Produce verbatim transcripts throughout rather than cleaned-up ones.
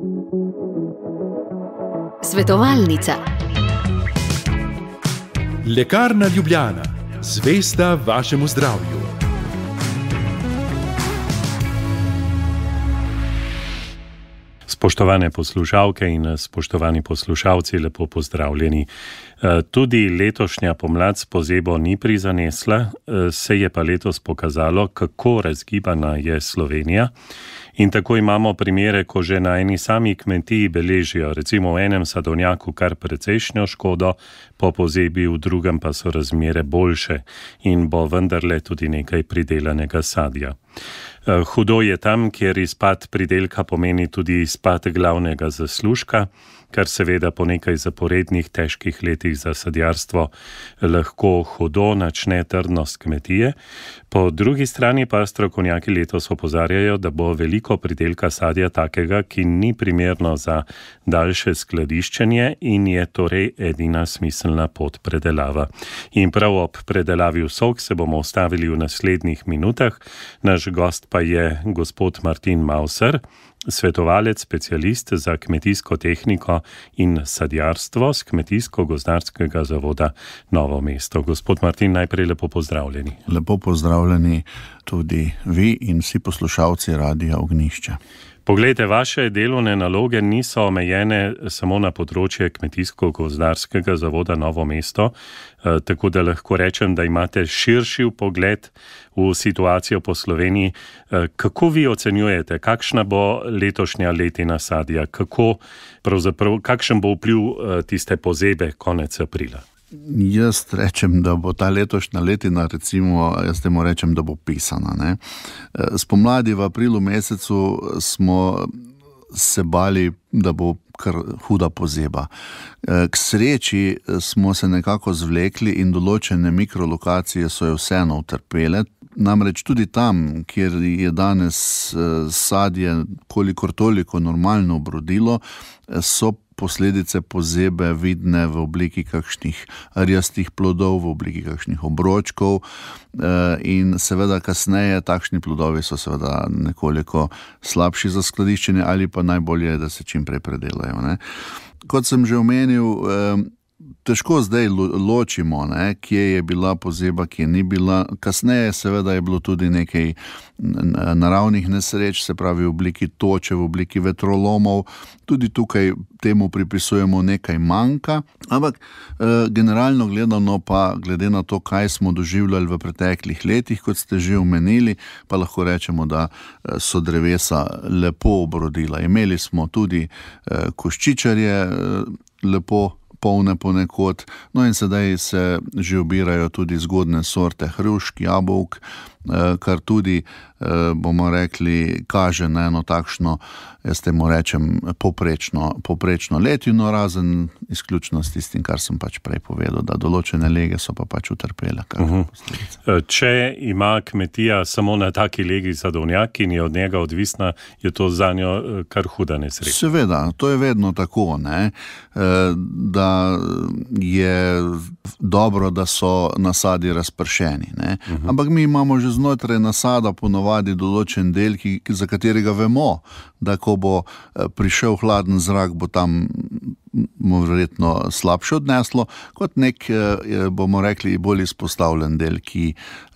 Svetovalnica. Lekarna Ljubljana, zvesta vašemu zdravju. Spoštovane poslušalke in spoštovani poslušalci, lepo pozdravljeni. Tudi letošnja pomlad s pozebo ni prizanesla, se je pa letos pokazalo, kako razgibana je Slovenija. In tako imamo primere, ko že na eni sami kmetiji beležijo, recimo v enem sadovnjaku kar precejšnjo škodo, po pozebi v drugem pa so razmere boljše in bo vendarle tudi nekaj pridelanega sadja. Hudo je tam, kjer izpad pridelka pomeni tudi izpad glavnega zaslužka, kar seveda po nekaj zaporednih težkih letih za sadjarstvo lahko hudo načne trdnost kmetije. Po drugi strani pa strokovnjaki letos opozarjajo, da bo veliko pridelka sadja takega, ki ni primerno za daljše skladiščenje in je torej edina smiselna pot predelava. In prav ob predelavi v sok se bomo ustavili v naslednjih minutah. Naš gost pa je gospod Martin Mauser, svetovalec, specialist za kmetijsko tehniko in sadjarstvo z Kmetijsko-gozdarskega zavoda Novo mesto. Gospod Martin, najprej lepo pozdravljeni. Lepo pozdravljeni tudi vi in vsi poslušalci Radia Ognjišče. Poglejte, vaše delovne naloge niso omejene samo na področje Kmetijsko-gozdarskega zavoda Novo mesto, tako da lahko rečem, da imate širši pogled v situacijo po Sloveniji. Kako vi ocenjujete, kakšna bo letošnja letina sadja? Kako, pravzaprav, kakšen bo vpliv tiste pozebe konec aprila? Jaz rečem, da bo ta letošnja letina, recimo, jaz temu rečem, da bo pisana. Ne? Spomladi v aprilu mesecu smo se bali, da bo kar huda pozeba. K sreči smo se nekako zvlekli in določene mikrolokacije so jo vseeno utrpele. Namreč tudi tam, kjer je danes sadje kolikor toliko normalno obrodilo, so posledice pozebe vidne v obliki kakšnih rjastih plodov, v obliki kakšnih obročkov in seveda kasneje takšni plodovi so seveda nekoliko slabši za skladiščenje ali pa najbolje je, da se čim prej predelajo. Ne? Kot sem že omenil, težko zdaj ločimo, ne, kje je bila pozeba, kje ni bila. Kasneje seveda je bilo tudi nekaj naravnih nesreč, se pravi v obliki toče, v obliki vetrolomov. Tudi tukaj temu pripisujemo nekaj manjka, ampak eh, generalno gledano pa, glede na to, kaj smo doživljali v preteklih letih, kot ste že omenili, pa lahko rečemo, da so drevesa lepo obrodila. Imeli smo tudi eh, koščičarje eh, lepo polne ponekod, no in sedaj se že obirajo tudi zgodne sorte hrušk, jabolk, kar tudi, bomo rekli, kaže na eno takšno, jaz temu rečem, poprečno, poprečno letino, razen izključno s tistim, kar sem pač prej povedal, da določene lege so pa pač utrpele. Uh-huh. Če ima kmetija samo na taki legi sadovnjak in je od njega odvisna, je to zanjo kar huda nesreča. Seveda, to je vedno tako, ne, da je dobro, da so nasadi razpršeni, ne. Uh-huh. Ampak mi imamo že znotraj nasada ponovadi določen del, ki, za katerega vemo, da ko bo prišel hladen zrak, bo tam verjetno slabše odneslo, kot nek, bomo rekli, bolj izpostavljen del, ki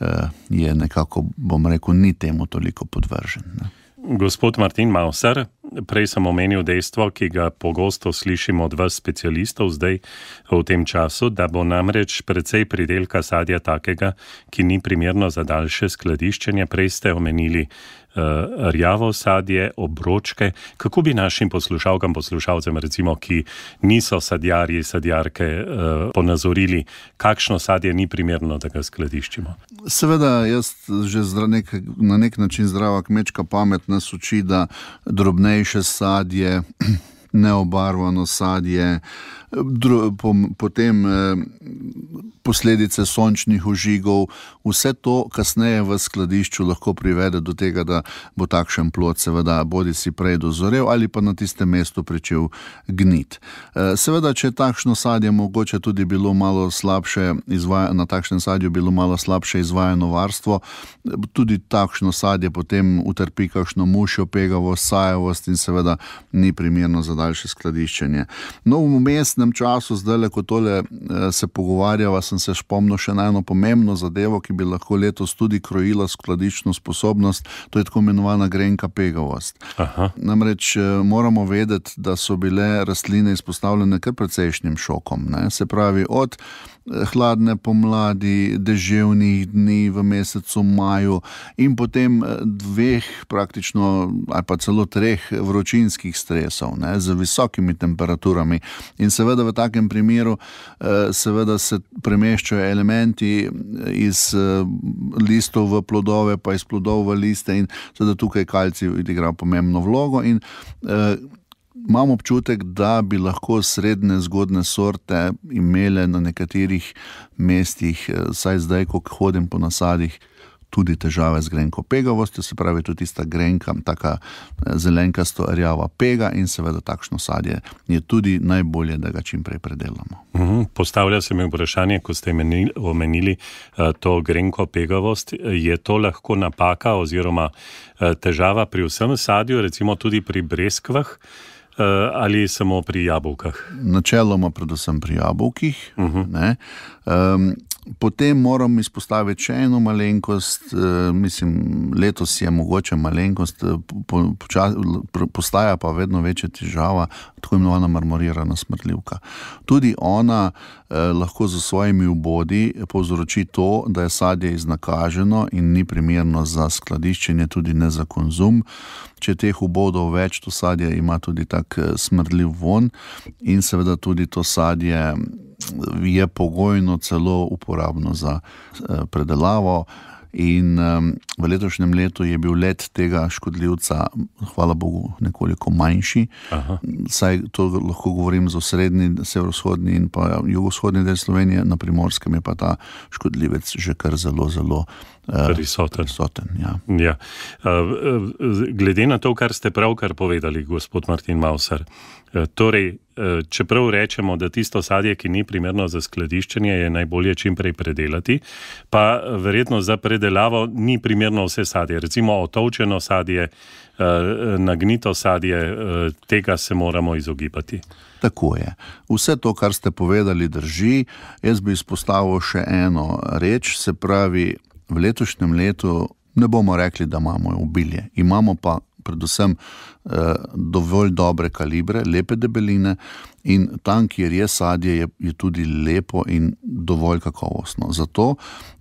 je nekako, bomo rekel, ni temu toliko podvržen. Ne. Gospod Martin Mauser, prej sem omenil dejstvo, ki ga pogosto slišimo od vas specialistov zdaj v tem času, da bo namreč precej pridelka sadja takega, ki ni primerno za daljše skladiščenje. Prej ste omenili uh, rjavo sadje, obročke. Kako bi našim poslušalkam, poslušalcem, recimo, ki niso sadjarji, sadjarke, uh, ponazorili, kakšno sadje ni primerno, da ga skladiščimo? Seveda, jaz že nek, na nek način zdrava kmečka pamet nas uči, da drobnejše sadje neobarvano sadje, potem posledice sončnih ožigov, vse to kasneje v skladišču lahko privede do tega, da bo takšen plod seveda bodi si prej dozorel ali pa na tistem mestu pričel gnit. Seveda, če takšno sadje mogoče tudi bilo malo slabše izvajano, na takšnem sadju bilo malo slabše izvajano varstvo, tudi takšno sadje potem utrpi kakšno mušjo pegavost, sajavost in seveda ni primerno za daljše skladiščenje. No, v mestnem času, zdaj, ko tole se pogovarjava, sem se spomnil še na eno pomembno zadevo, ki bi lahko letos tudi krojila skladiščno sposobnost, to je tako imenovana grenka pegavost. Aha. Namreč moramo vedeti, da so bile rastline izpostavljene kar precejšnjim šokom, ne? Se pravi, od hladne pomladi, deževnih dni v mesecu maju in potem dveh praktično ali pa celo treh vročinskih stresov, ne, z visokimi temperaturami. In seveda v takem primeru seveda se premeščajo elementi iz listov v plodove, pa iz plodov v liste in seveda tukaj kalcij igra pomembno vlogo in imam občutek, da bi lahko srednje zgodne sorte imele na nekaterih mestih, saj zdaj, ko hodim po nasadih, tudi težave z grenko pegavostjo, se pravi tudi tista grenka, taka zelenkasto rjava pega in seveda takšno sadje je tudi najbolje, da ga čim prej predelamo. Uhum, postavlja se mi vprašanje, ko ste omenili to grenko pegavost, je to lahko napaka oziroma težava pri vsem sadju, recimo tudi pri breskvah, ali samo pri jabolkah? Načeloma predvsem pri jabolkih. Uh-huh. Ne. Um, potem moram izpostaviti še eno malenkost, uh, mislim, letos je mogoče malenkost, po, počas, postaja pa vedno večja težava, tako imenovana marmorirana smrdljivka. Tudi ona eh, lahko z svojimi vbodi povzroči to, da je sadje iznakaženo in ni primerno za skladiščenje, tudi ne za konzum. Če teh vbodov več, to sadje ima tudi tak smrdljiv von in seveda tudi to sadje je pogojno celo uporabno za predelavo. In um, v letošnjem letu je bil let tega škodljivca, hvala Bogu, nekoliko manjši. Aha. Saj to lahko govorim za osrednji, severovzhodni in pa jugovzhodni del Slovenije, na Primorskem je pa ta škodljivec že kar zelo, zelo uh, prisoten. prisoten ja. Ja. Uh, glede na to, kar ste pravkar povedali, gospod Martin Mauser, uh, torej, uh, čeprav rečemo, da tisto sadje, ki ni primerno za skladiščenje, je najbolje čim prej predelati, pa verjetno za predelavo ni primerno vse sadje. Recimo otovčeno sadje, nagnito sadje, tega se moramo izogibati. Tako je. Vse to, kar ste povedali, drži. Jaz bi izpostavil še eno reč, se pravi, v letošnjem letu ne bomo rekli, da imamo obilje. Imamo pa predvsem eh, dovolj dobre kalibre, lepe debeline in tam, kjer je sadje, je, je tudi lepo in dovolj kakovostno. Zato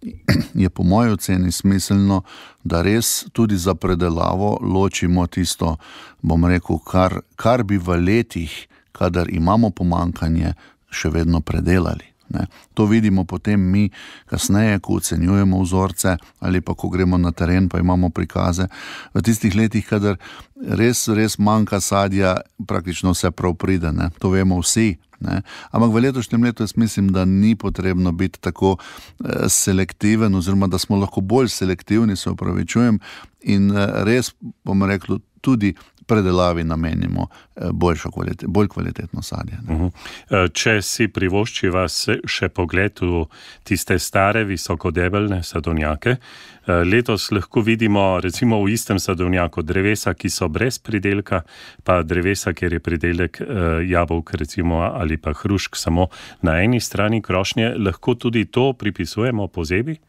je po moji oceni smiselno, da res tudi za predelavo ločimo tisto, bom rekel, kar, kar bi v letih, kadar imamo pomanjkanje, še vedno predelali. Ne. To vidimo potem mi kasneje, ko ocenjujemo vzorce ali pa ko gremo na teren, pa imamo prikaze. V tistih letih, kadar res, res manjka sadja, praktično vse prav pride, ne. To vemo vsi. Ne. Ampak v letošnjem letu jaz mislim, da ni potrebno biti tako eh, selektiven, oziroma da smo lahko bolj selektivni, se opravičujem, in eh, res, bom rekel, tudi predelavi namenimo boljšo kvalitet, bolj kvalitetno sadje. Uh-huh. Če si privošči vas še pogled v tiste stare, visokodebelne sadovnjake, letos lahko vidimo recimo v istem sadovnjaku drevesa, ki so brez pridelka, pa drevesa, kjer je pridelek jabolk recimo ali pa hrušk samo na eni strani krošnje. Lahko tudi to pripisujemo pozebi?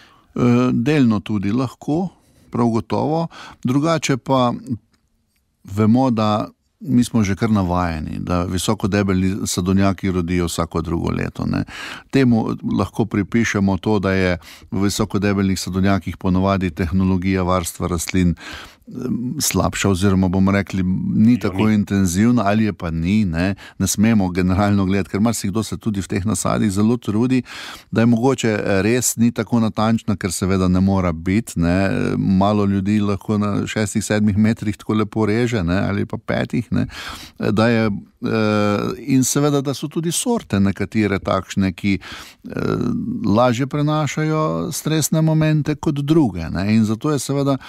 Delno tudi lahko, prav gotovo. Drugače pa vemo, da mi smo že kar navajeni, da visokodebelni sadovnjaki rodijo vsako drugo leto. Ne. Temu lahko pripišemo to, da je v visokodebelnih sadovnjakih ponovadi tehnologija varstva rastlin slabša, oziroma bomo rekli, ni tako intenzivna, ali je pa ni, ne, ne smemo generalno gledati, ker marsikdo se tudi v teh nasadih zelo trudi, da je mogoče res ni tako natančna, ker seveda ne mora biti, ne, malo ljudi lahko na šestih, sedmih metrih tako lepo reže, ne, ali pa petih, ne, da je, in seveda, da so tudi sorte nekatere takšne, ki lažje prenašajo stresne momente kot druge, ne, in zato je seveda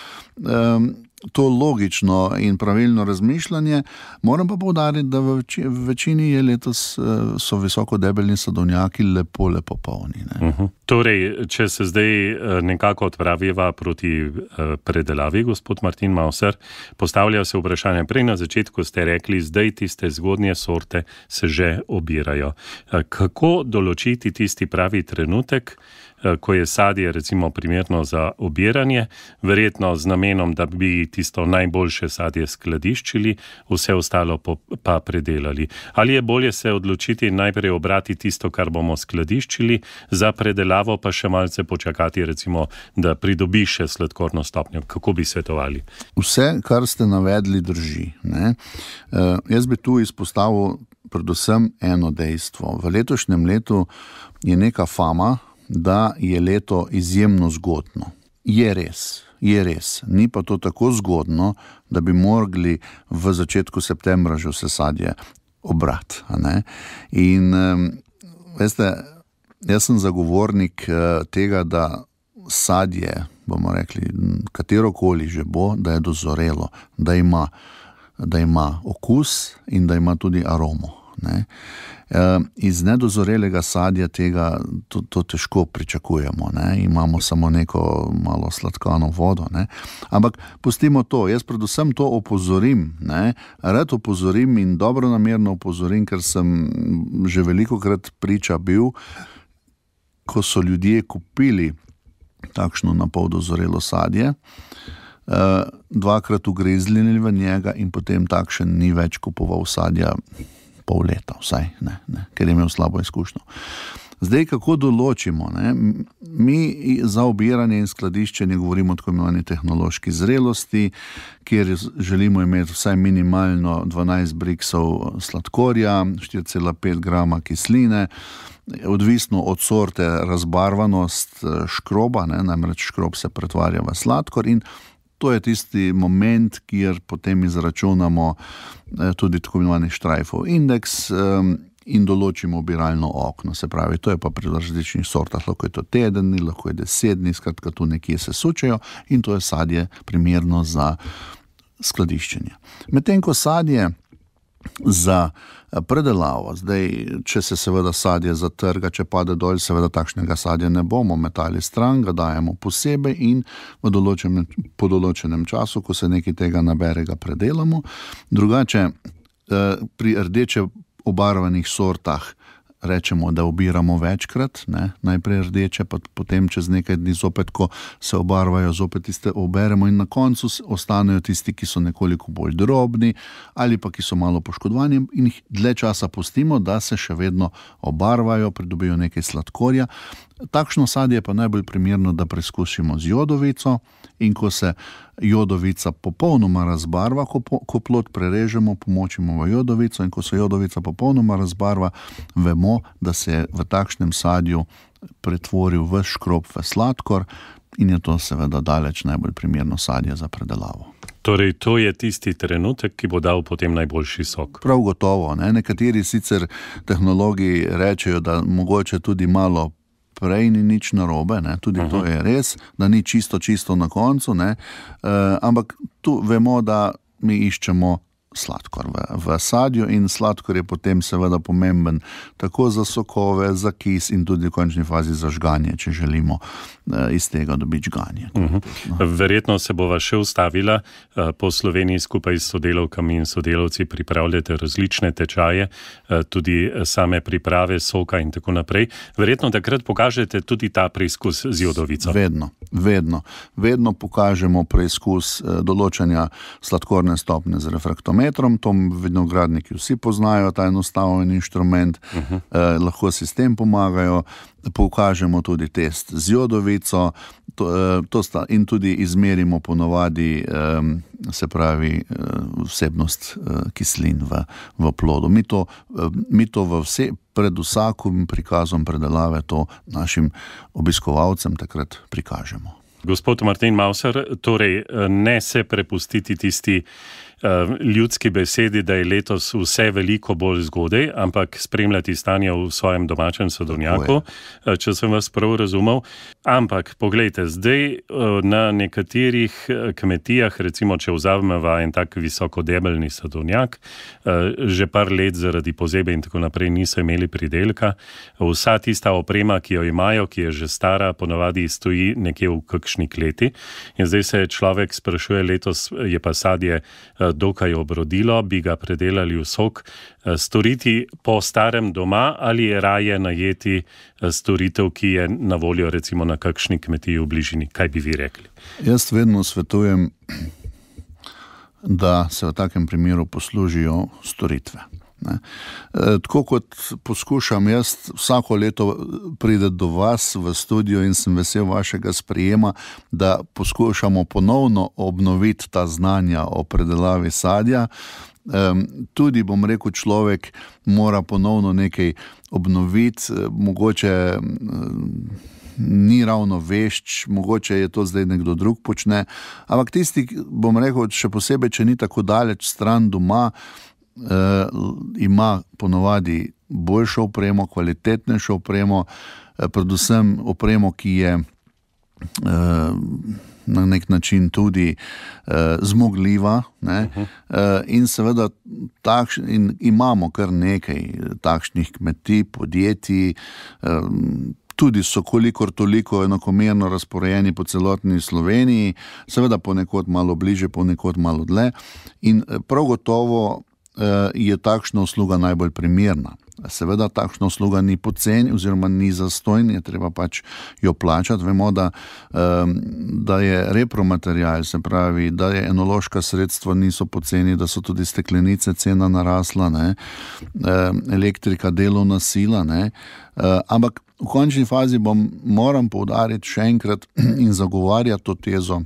to logično in pravilno razmišljanje. Moram pa poudariti, da v večini je letos so visoko debelni sadovnjaki lepo, lepo polni. Ne? Uh-huh. Torej, če se zdaj nekako odpraviva proti predelavi, gospod Martin Mauser, postavlja se vprašanje. Prej na začetku ste rekli, zdaj tiste zgodnje sorte se že obirajo. Kako določiti tisti pravi trenutek, ko je sadje recimo primerno za obiranje, verjetno z namenom, da bi tisto najboljše sadje skladiščili, vse ostalo pa predelali. Ali je bolje se odločiti najprej obrati tisto, kar bomo skladiščili, za predelavo pa še malce počakati, recimo, da pridobi še sladkorno stopnjo? Kako bi svetovali? Vse, kar ste navedli, drži. Ne? Uh, jaz bi tu izpostavil predvsem eno dejstvo. V letošnjem letu je neka fama, da je leto izjemno zgodno. Je res, je res. Ni pa to tako zgodno, da bi morali v začetku septembra že vse sadje obrati. Ne? In veste, jaz sem zagovornik tega, da sadje, bomo rekli, katerokoli že bo, da je dozorelo, da ima, da ima okus in da ima tudi aromo. Ne? Iz nedozorelega sadja tega to, to težko pričakujemo, ne? Imamo samo neko malo sladkano vodo, ne? Ampak pustimo to, jaz predvsem to opozorim, ne? Rad opozorim in dobronamerno opozorim, ker sem že velikokrat priča bil, ko so ljudje kupili takšno napol dozorelo sadje, dvakrat ugrizli v njega in potem takšen ni več kupoval sadja pol leta, vsaj, ne, ne, ker je imel slabo izkušnjo. Zdaj, kako določimo? Ne? Mi za obiranje in skladiščenje govorimo o tako imenovani tehnološki zrelosti, kjer želimo imeti vsaj minimalno dvanajst briksov sladkorja, štiri cela pet grama kisline, odvisno od sorte razbarvanost škroba, ne? Namreč škrob se pretvarja v sladkor in to je tisti moment, kjer potem izračunamo tudi tako imenovani Streifov indeks in določimo obiralno okno. Se pravi, to je pa pri različnih sortah, lahko je to teden, lahko je deset dni, skratka tu nekje se sučejo in to je sadje primerno za skladiščenje. Medtem ko sadje za predelavo, zdaj, če se seveda sadje zatrga, če pade dol, seveda takšnega sadja ne bomo metali stran, ga dajemo posebej in v določenem, po določenem času, ko se nekaj tega nabere, ga predelamo. Drugače, pri rdeče obarvanih sortah rečemo, da obiramo večkrat, ne? Najprej rdeče, pa potem čez nekaj dni zopet, ko se obarvajo, zopet tiste oberemo in na koncu ostanejo tisti, ki so nekoliko bolj drobni ali pa ki so malo poškodovani in jih dlje časa pustimo, da se še vedno obarvajo, pridobijo nekaj sladkorja. Takšno sadje je pa najbolj primerno, da preizkusimo z jodovico in ko se jodovica popolnoma razbarva, ko, ko plod prerežemo, pomočimo v jodovico in ko se jodovica popolnoma razbarva, vemo, da se je v takšnem sadju pretvoril v škrob v sladkor in je to seveda daleč najbolj primerno sadje za predelavo. Torej, to je tisti trenutek, ki bo dal potem najboljši sok. Prav gotovo, ne? Nekateri sicer tehnologi rečejo, da mogoče tudi malo prej ni nič narobe, ne? Tudi uh-huh. To je res, da ni čisto, čisto na koncu, ne? E, ampak tu vemo, da mi iščemo sladkor v, v sadju in sladkor je potem seveda pomemben tako za sokove, za kis in tudi v končni fazi za žganje, če želimo eh, iz tega dobiti žganje. Uh-huh. Verjetno se bova še ustavila. Eh, po Sloveniji skupaj s sodelavkami in sodelavci pripravljate različne tečaje, eh, tudi same priprave soka in tako naprej. Verjetno takrat pokažete tudi ta preizkus z jodovico. Vedno, vedno. Vedno pokažemo preizkus eh, določanja sladkorne stopnje z refraktometrom spektrometrom, to vinogradniki vsi poznajo, ta enostaven inštrument, uh-huh. eh, lahko si s tem pomagajo, pokažemo tudi test z jodovico, to, eh, to sta, in tudi izmerimo ponovadi, eh, se pravi, eh, vsebnost eh, kislin v, v plodu. Mi to, eh, mi to v vse, pred vsakim prikazom predelave to našim obiskovalcem takrat prikažemo. Gospod Martin Mauser, torej ne se prepustiti tisti uh, ljudski besedi, da je letos vse veliko bolj zgodaj, ampak spremljati stanje v svojem domačem sadovnjaku, če sem vas prav razumel. Ampak, poglejte, zdaj uh, na nekaterih kmetijah, recimo, če vzamemo en tak visokodebelni sadovnjak, uh, že par let zaradi pozebe in tako naprej niso imeli pridelka. Vsa tista oprema, ki jo imajo, ki je že stara, ponavadi stoji nekje v kakšni kleti. In zdaj se človek sprašuje, letos je pa sadje dokaj obrodilo, bi ga predelali v sok, storiti po starem doma ali je raje najeti storitev, ki je na voljo recimo na kakšni kmetiji v bližini. Kaj bi vi rekli? Jaz vedno svetujem, da se v takem primeru poslužijo storitve. Ne. E, tako kot poskušam jaz vsako leto pride do vas v studio in sem vesel vašega sprejema, da poskušamo ponovno obnoviti ta znanja o predelavi sadja. E, tudi, bom rekel, človek mora ponovno nekaj obnoviti, mogoče e, ni ravno vešč, mogoče je to zdaj nekdo drug počne, ampak tisti, bom rekel, še posebej, če ni tako daleč stran doma, Uh, ima ponovadi boljšo opremo, kvalitetnejšo opremo, uh, predvsem opremo, ki je uh, na nek način tudi uh, zmogljiva, ne? Uh-huh. uh, in seveda takš, in imamo kar nekaj takšnih kmetij, podjetij, uh, tudi so kolikor toliko enakomerno razporejeni po celotni Sloveniji, seveda ponekod malo bliže, ponekod malo dlje, in prav gotovo je takšna usluga najbolj primerna. Seveda takšna usluga ni poceni oziroma ni zastojn, je treba pač jo plačati. Vemo, da, da je repromaterial, se pravi, da je enološka sredstva niso poceni, da so tudi steklenice cena narasla, ne? Elektrika, delovna sila, ne? Ampak v končni fazi bom moram poudariti še enkrat in zagovarjati to tezo,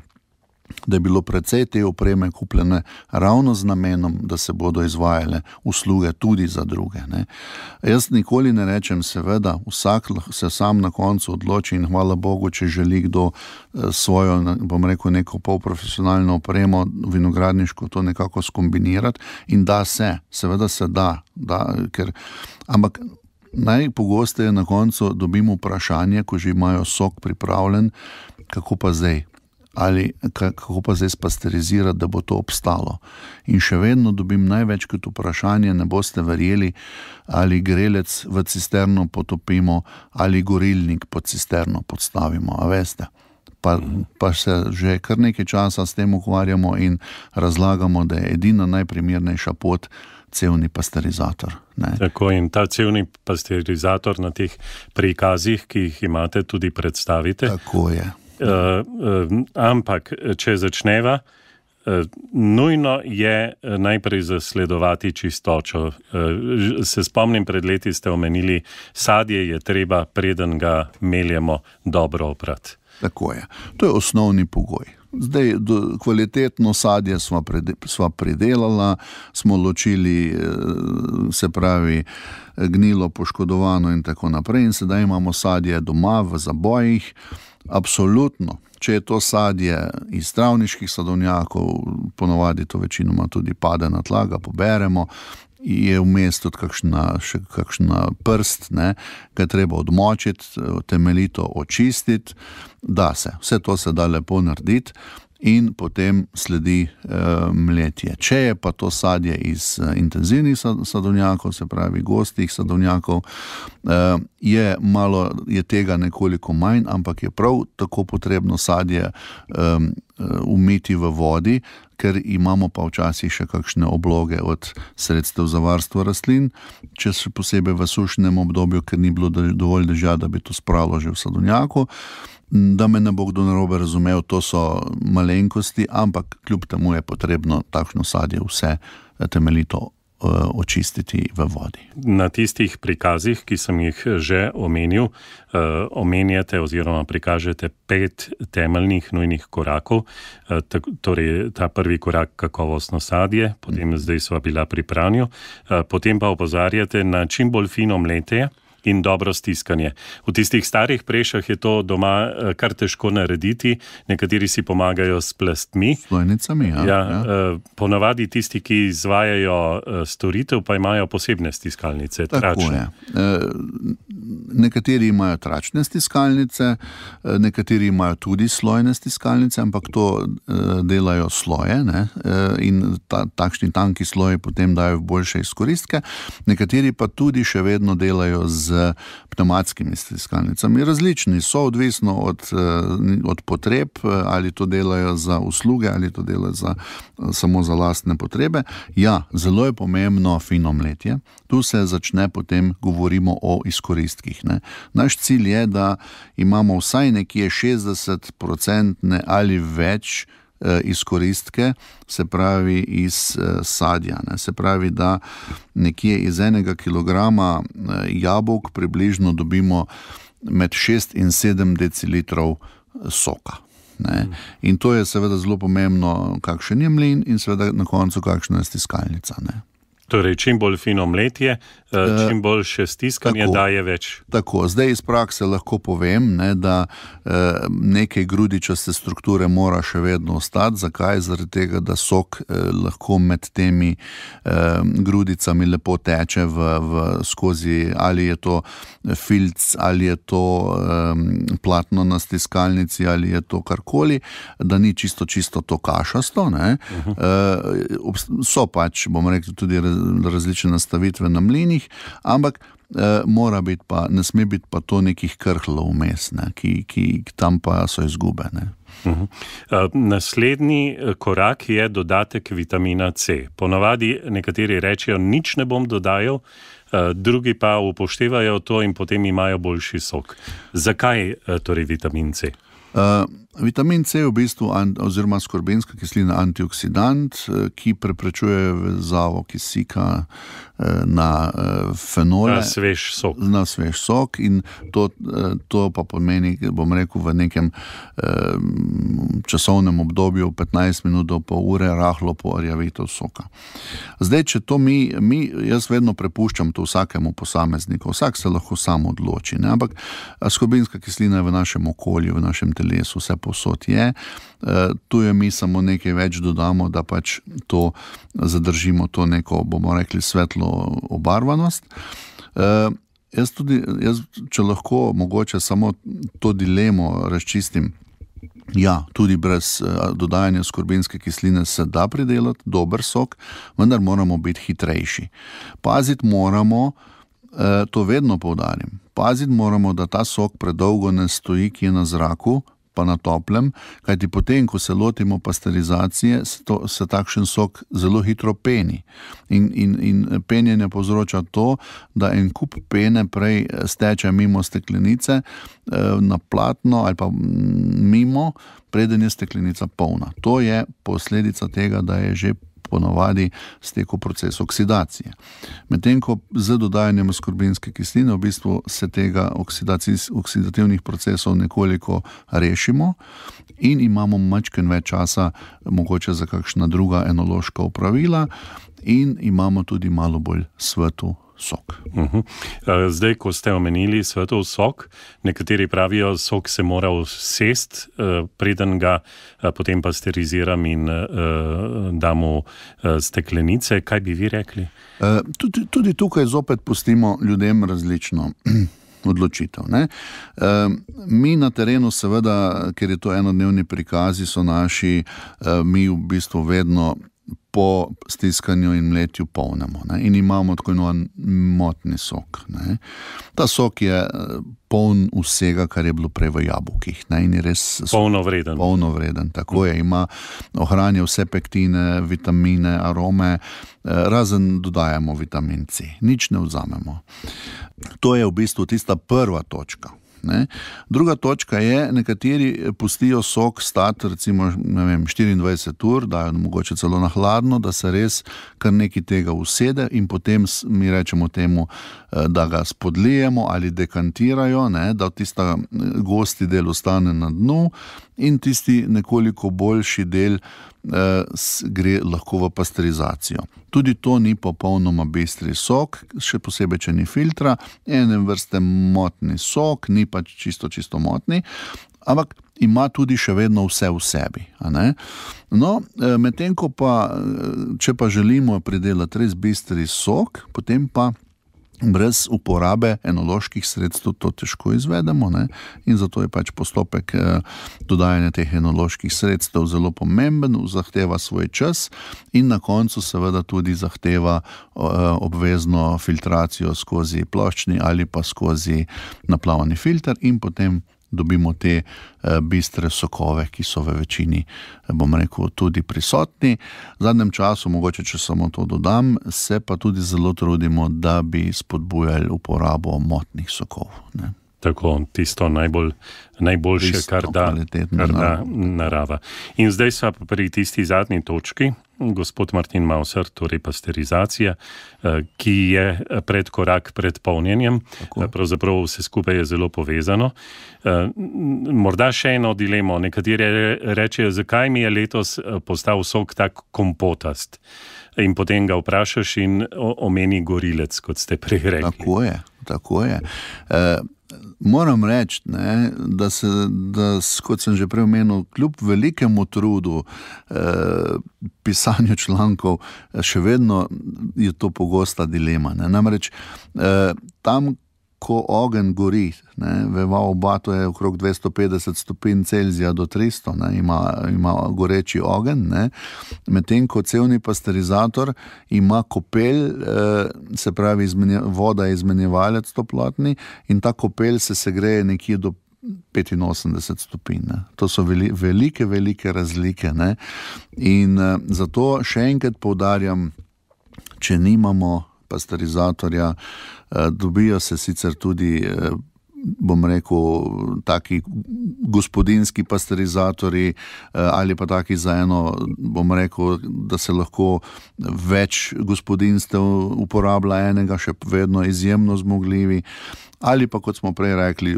da je bilo precej te opreme kupljene ravno z namenom, da se bodo izvajale usluge tudi za druge. Ne. Jaz nikoli ne rečem, seveda, vsak se sam na koncu odloči in hvala Bogu, če želi kdo svojo, bom rekel, neko polprofesionalno opremo, vinogradniško to nekako skombinirati in da se, seveda se da, da ker, ampak najpogosteje na koncu dobimo vprašanje, ko že imajo sok pripravljen, kako pa zdaj? Ali kako pa zdaj spasterizirati, da bo to obstalo. In še vedno dobim največkrat vprašanje, ne boste verjeli, ali grelec v cisterno potopimo, ali gorilnik pod cisterno podstavimo, a veste. Pa, pa se že kar nekaj časa s tem ukvarjamo in razlagamo, da je edina najprimernejša pot cevni pasterizator. Ne. Tako, in ta cevni pasterizator na teh prikazih, ki jih imate, tudi predstavite. Tako je. Uh, uh, ampak, če začneva, uh, nujno je najprej zasledovati čistočo. Uh, se spomnim, pred leti ste omenili, sadje je treba, preden ga meljemo, dobro oprati. Tako je. To je osnovni pogoj. Zdaj, do, kvalitetno sadje sva, prede, sva pridelala, smo ločili, se pravi, gnilo, poškodovano in tako naprej, in sedaj imamo sadje doma v zabojih. Absolutno, če je to sadje iz travniških sadovnjakov, ponovadi to večinoma tudi pade na tla, ga poberemo, je vmes tudi kakšna, še kakšna prst, ne, ga treba odmočiti, temeljito očistiti, da se, vse to se da lepo narediti in potem sledi e, mletje. Če je pa to sadje iz e, intenzivnih sadovnjakov, se pravi gostih sadovnjakov, e, je malo, je tega nekoliko manj, ampak je prav tako potrebno sadje e, umiti v vodi, ker imamo pa včasih še kakšne obloge od sredstev za varstvo rastlin, če še posebej v sušnem obdobju, ker ni bilo dovolj dežja, da bi to spralo že v sadovnjaku. Da me ne bo kdo narobe razumel, to so malenkosti, ampak kljub temu je potrebno takšno sadje vse temeljito očistiti v vodi. Na tistih prikazih, ki sem jih že omenil, omenjate oziroma prikažete pet temeljnih nujnih korakov. Torej, ta prvi korak kakovostno sadje, potem zdaj sva bila pri pranju, potem pa opozarjate na čim bolj fino mletje in dobro stiskanje. V tistih starih prešah je to doma kar težko narediti, nekateri si pomagajo s plastmi. S slojnicami, ja. ja, ja. Ponavadi tisti, ki izvajajo storitev, pa imajo posebne stiskalnice, tračne. Tako je. Nekateri imajo tračne stiskalnice, nekateri imajo tudi slojne stiskalnice, ampak to delajo sloje, ne? In ta, takšni tanki sloji potem dajo boljše izkoristke. Nekateri pa tudi še vedno delajo z z pneumatskimi stiskalnicami. Različni so, odvisno od, od potreb, ali to delajo za usluge, ali to delajo za, samo za lastne potrebe. Ja, zelo je pomembno fino mletje. Tu se začne potem, govorimo o izkoristkih. Ne. Naš cilj je, da imamo vsaj nekje šestdeset procentov ali več izkoristke, se pravi iz sadja. Ne. Se pravi, da nekje iz enega kilograma jabolk približno dobimo med šest in sedem decilitrov soka. Ne. In to je seveda zelo pomembno, kakšen je mlin in seveda na koncu kakšna je stiskalnica. Ne. Torej, čim bolj fino mletje, čim boljše stiskanje tako, daje več. Tako, zdaj iz prakse lahko povem, ne, da eh, nekaj grudičaste strukture mora še vedno ostati. Zakaj? Zaradi tega, da sok eh, lahko med temi eh, grudicami lepo teče v, v skozi, ali je to filc, ali je to eh, platno na stiskalnici, ali je to karkoli, da ni čisto, čisto to kašasto. Ne. Uh-huh. Eh, so pač, bom rekel, tudi različne nastavitve na mlinih, ampak e, mora biti pa, ne sme biti pa to nekih krhlov vmes, ne, ki, ki tam pa so izgube. Ne. Uh-huh. Uh, naslednji korak je dodatek vitamina C. Ponavadi nekateri rečejo, nič ne bom dodajal, uh, drugi pa upoštevajo to in potem imajo boljši sok. Zakaj uh, torej vitamin C? Uh, vitamin C je v bistvu oziroma skorbinska kislina antioksidant, ki preprečuje vezavo kisika na fenole. Na svež sok. Na svež sok in to, to pa pomeni, bom rekel, v nekem časovnem obdobju petnajst minut do pol ure rahlo porjavitev soka. Zdaj, če to mi, mi, jaz vedno prepuščam to vsakemu posamezniku, vsak se lahko sam odloči, ne? Ampak skorbinska kislina je v našem okolju, v našem telesu, vse posod je. Tu je mi samo nekaj več dodamo, da pač to zadržimo, to neko, bomo rekli, svetlo obarvanost. Jaz tudi, jaz, če lahko mogoče samo to dilemo razčistim, ja, tudi brez dodajanja skorbinske kisline se da pridelati dober sok, vendar moramo biti hitrejši. Paziti moramo, to vedno poudarim, paziti moramo, da ta sok predolgo ne stoji kje na zraku, pa na toplem, kajti potem, ko se lotimo pasterizacije, se, to, se takšen sok zelo hitro peni. In, in, in penjenje povzroča to, da en kup pene prej steče mimo steklenice na platno ali pa mimo, preden je steklenica polna. To je posledica tega, da je že ponavadi stekel proces oksidacije. Medtem ko z dodajanjem skorbinske kisline v bistvu se tega oksidativnih procesov nekoliko rešimo in imamo majčkeno več časa mogoče za kakšna druga enološka opravila in imamo tudi malo bolj svetu sok. Uh-huh. Zdaj, ko ste omenili svetov sok, nekateri pravijo, sok se mora usest, preden ga potem pasteriziram in damo steklenice. Kaj bi vi rekli? Tudi, tudi tukaj zopet pustimo ljudem različno odločitev. Ne? Mi na terenu seveda, ker je to enodnevni prikazi, so naši, mi v bistvu vedno po stiskanju in mletju polnemo, ne? In imamo tako enovan motni sok. Ne? Ta sok je poln vsega, kar je bilo prej v jabolkih. Ne? In je res polnovreden. Polnovreden, tako je. Ima, ohranja vse pektine, vitamine, arome, razen dodajamo vitamin C. Nič ne vzamemo. To je v bistvu tista prva točka. Ne? Druga točka je, nekateri pustijo sok stati recimo ne vem, štiriindvajset ur, dajo mogoče celo na hladno, da se res kar nekaj tega usede in potem mi rečemo temu, da ga spodlijemo ali dekantirajo, ne? Da tista gosti del ostane na dnu in tisti nekoliko boljši del gre lahko v pasterizacijo. Tudi to ni popolnoma bistri sok, še posebej, če ni filtra, ene vrste motni sok, ni pa čisto, čisto motni, ampak ima tudi še vedno vse v sebi. A ne? No, medtem ko pa, če pa želimo pridelati res bistri sok, potem pa brez uporabe enoloških sredstev to težko izvedemo, ne? In zato je pač postopek dodajanja teh enoloških sredstev zelo pomemben, zahteva svoj čas in na koncu seveda tudi zahteva obvezno filtracijo skozi ploščni ali pa skozi naplavni filter in potem dobimo te bistre sokove, ki so v večini, bom rekel, tudi prisotni. V zadnjem času, mogoče če samo to dodam, se pa tudi zelo trudimo, da bi spodbujali uporabo motnih sokov. Ne? Tako, tisto najbolj, najboljše, Pristno, kar da, kar da narava. In zdaj sva pri tisti zadnji točki, gospod Martin Mauser, torej pasterizacija, ki je predkorak pred polnjenjem. Tako. Pravzaprav vse skupaj je zelo povezano. Morda še eno dilemo. Nekateri rečejo, zakaj mi je letos postal sok tak kompotast. In potem ga vprašaš in omeni gorilec, kot ste prej rekli. Tako je, tako je. Uh, Moram reči, ne, da se, da, kot sem že prej omenil, kljub velikemu trudu eh, pisanju člankov, še vedno je to pogosta dilema. Ne. Namreč eh, tam, ko ogenj gori, ne, veva oba, to je okrog dvesto petdeset stopinj Celzija do tristo, ne, ima, ima goreči ogenj, ne, medtem ko cevni pasterizator ima kopel, eh, se pravi izmenje, voda je izmenjevalec toplotni in ta kopel se segreje nekje do petinosemdeset stopinj. Ne. To so veli, velike, velike razlike. Ne. In eh, zato še enkrat poudarjam, če nimamo pasterizatorja, dobijo se sicer tudi, bom rekel, taki gospodinski pasterizatori ali pa taki za eno, bom rekel, da se lahko več gospodinstev uporablja enega, še vedno izjemno zmogljivi, ali pa, kot smo prej rekli,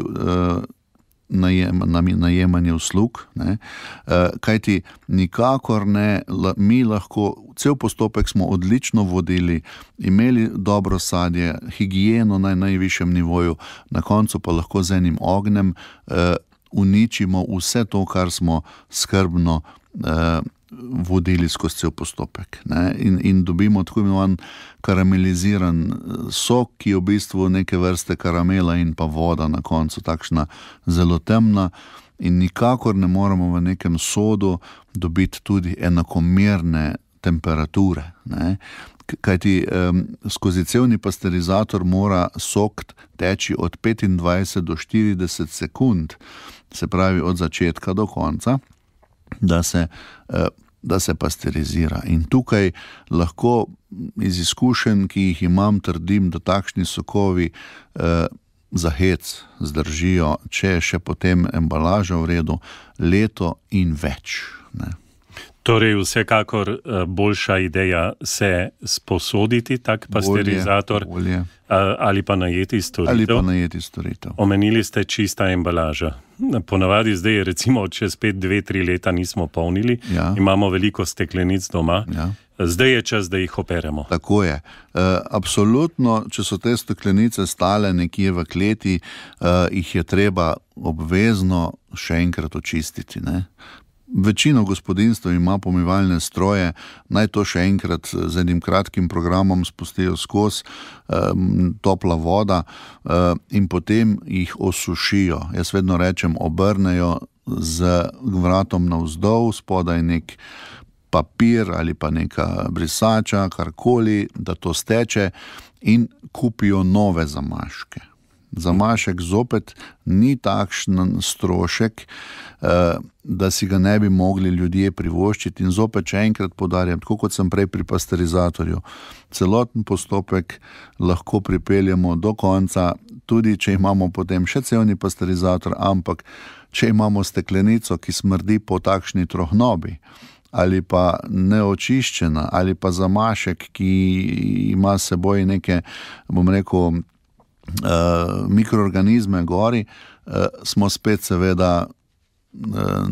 Najem, najemanje uslug, ne, kajti nikakor ne, mi lahko, cel postopek smo odlično vodili, imeli dobro sadje, higieno na najvišjem nivoju, na koncu pa lahko z enim ognjem eh, uničimo vse to, kar smo skrbno eh, vodili skozi cel postopek. Ne? In, in dobimo tako imenovan karameliziran sok, ki je v bistvu neke vrste karamela in pa voda na koncu, takšna zelo temna in nikakor ne moremo v nekem sodu dobiti tudi enakomerne temperature. Ne? Kajti um, skozi cevni pasterizator mora sok teči od petindvajset do štirideset sekund, se pravi od začetka do konca, da se, da se pasterizira. In tukaj lahko iz izkušenj, ki jih imam, trdim, da takšni sokovi eh, za hec zdržijo, če je še potem embalaža v redu, leto in več. Ne. Torej, vsekakor boljša ideja se sposoditi tak pasterizator bolje, bolje. ali pa najeti storitev. Ali pa najeti storitev. Omenili ste čista embalaža. Ponavadi zdaj, recimo, če spet dve, tri leta nismo polnili, ja. Imamo veliko steklenic doma, ja. Zdaj je čas, da jih operemo. Tako je. E, absolutno, če so te steklenice stale nekje v kleti, e, jih je treba obvezno še enkrat očistiti, ne? Večino gospodinstv ima pomivalne stroje, naj to še enkrat z enim kratkim programom spustijo skozi um, topla voda uh, in potem jih osušijo. Jaz vedno rečem, obrnejo z vratom navzdol, spodaj nek papir ali pa neka brisača, karkoli, da to steče in kupijo nove zamaške. Zamašek zopet ni takšen strošek, da si ga ne bi mogli ljudje privoščiti. In zopet še enkrat poudarjam, tako kot sem prej pri pasterizatorju, celoten postopek lahko pripeljemo do konca, tudi če imamo potem še cevni pasterizator, ampak če imamo steklenico, ki smrdi po takšni trohnobi, ali pa neočiščena, ali pa zamašek, ki ima s seboj neke, bom rekel, Uh, mikroorganizme gori, uh, smo spet seveda uh,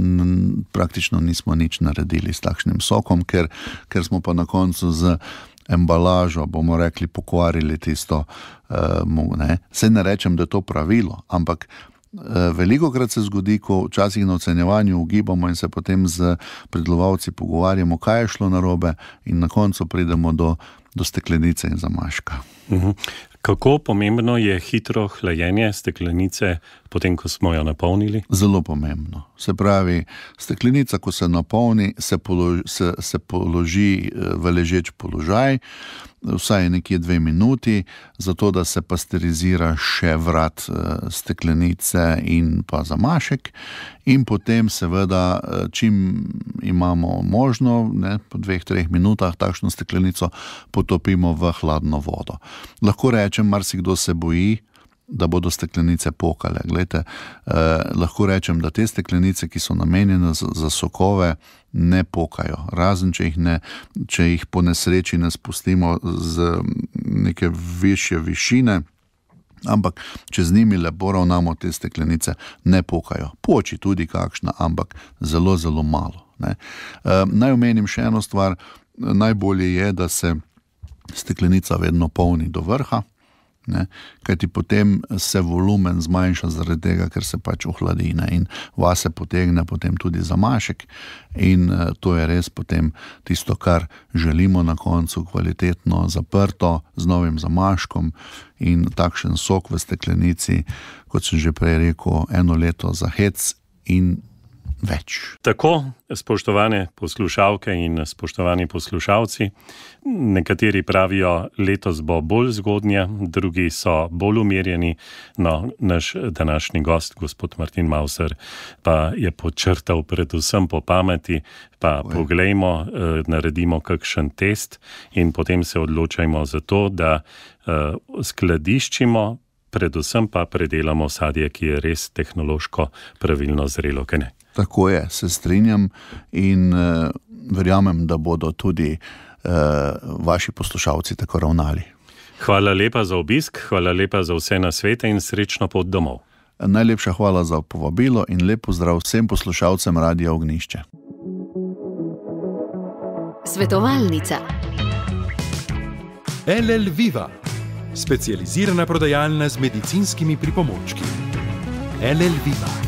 praktično nismo nič naredili s takšnim sokom, ker, ker smo pa na koncu z embalažo, bomo rekli, pokvarili tisto, uh, ne. Saj ne rečem, da je to pravilo, ampak uh, velikokrat se zgodi, ko včasih na ocenjevanju ugibamo in se potem z predelovalci pogovarjamo, kaj je šlo narobe, in na koncu pridemo do, do steklenice in zamaška. Uh-huh. Kako pomembno je hitro hlajenje steklenice, potem, ko smo jo napolnili? Zelo pomembno. Se pravi, steklenica, ko se napolni, se položi, se, se položi v ležeč položaj, vsaj nekje dve minuti, zato da se pasterizira še vrat steklenice in pa zamašek. In potem seveda, čim imamo možno, ne, po dveh, treh minutah takšno steklenico potopimo v hladno vodo. Lahko rečem, marsikdo se boji, da bodo steklenice pokale. Glejte, eh, lahko rečem, da te steklenice, ki so namenjene za, za sokove, ne pokajo. Razen, če jih, ne, če jih po nesreči ne spustimo z neke višje višine, ampak če z njimi lepo ravnamo, te steklenice ne pokajo. Poči tudi kakšna, ampak zelo, zelo malo. Ne. Eh, naj omenim še eno stvar. Najbolje je, da se steklenica vedno polni do vrha, ne, kajti potem se volumen zmanjša zaradi tega, ker se pač ohladi, ne, in vase potegne potem tudi zamašek, in to je res potem tisto, kar želimo na koncu, kvalitetno zaprto z novim zamaškom, in takšen sok v steklenici, kot sem že prej rekel, eno leto za hec in več. Tako, spoštovane poslušalke in spoštovani poslušalci, nekateri pravijo, letos bo bolj zgodnja, drugi so bolj umirjeni, no, naš današnji gost, gospod Martin Mauser, pa je podčrtal predvsem po pameti, pa Oj. poglejmo, naredimo kakšen test in potem se odločajmo za to, da uh, skladiščimo, predvsem pa predelamo sadje, ki je res tehnološko pravilno zrelo, kaj ne? Tako je, se strinjam in uh, verjamem, da bodo tudi uh, vaši poslušalci tako ravnali. Hvala lepa za obisk, hvala lepa za vse nasvete in srečno pot domov. Najlepša hvala za povabilo in lep pozdrav vsem poslušalcem Radia Ognjišče. Svetovalnica. L L Viva, specializirana prodajalna z medicinskimi pripomočki. L L Viva.